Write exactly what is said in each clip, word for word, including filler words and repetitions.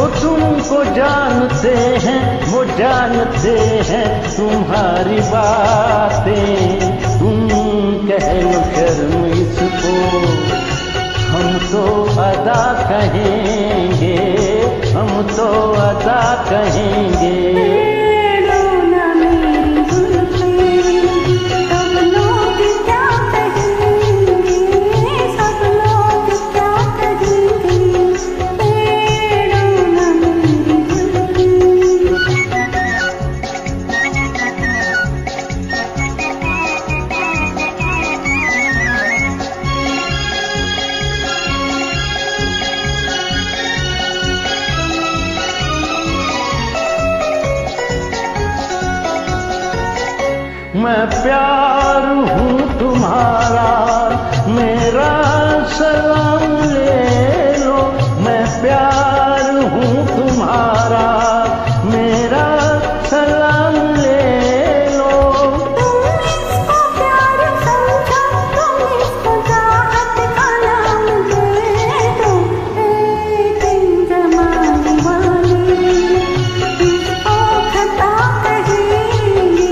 तुमको जानते हैं वो जानते हैं तुम्हारी बातें। तुम कह लो शर्म इसको, हम तो अदा कहेंगे, हम तो अदा कहेंगे। मैं प्यार हूँ तुम्हारा, मेरा सलाम ले लो। मैं प्यार हूँ तुम्हारा, मेरा सलाम ले लो। तुम इसको प्यार समझो, तुम इसको चाहत का नाम दे दो। एक दिन जमाने वाले इसको खता कहेंगे,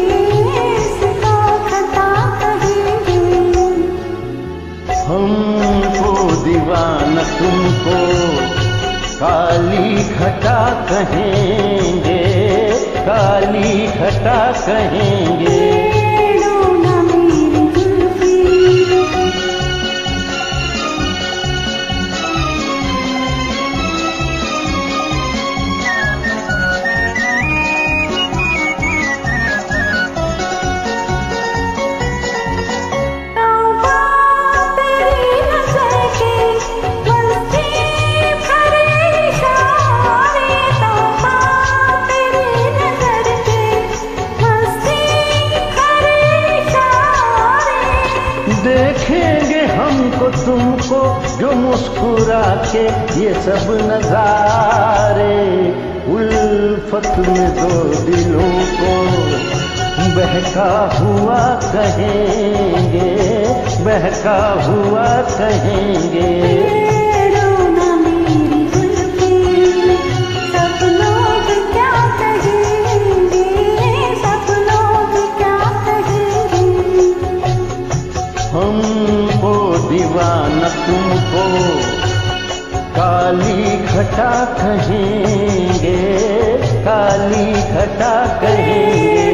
हमको दीवाना तुमको काली घटा कहेंगे, काली घटा कहेंगे। देखेंगे हमको तुमको जो मुस्कुरा के ये सब नजारे। उल्फत में दो दिलों को बहका हुआ कहेंगे, बहका हुआ कहेंगे। हमको दीवाना तुमको काली घटा कहेंगे, काली घटा कहेंगे।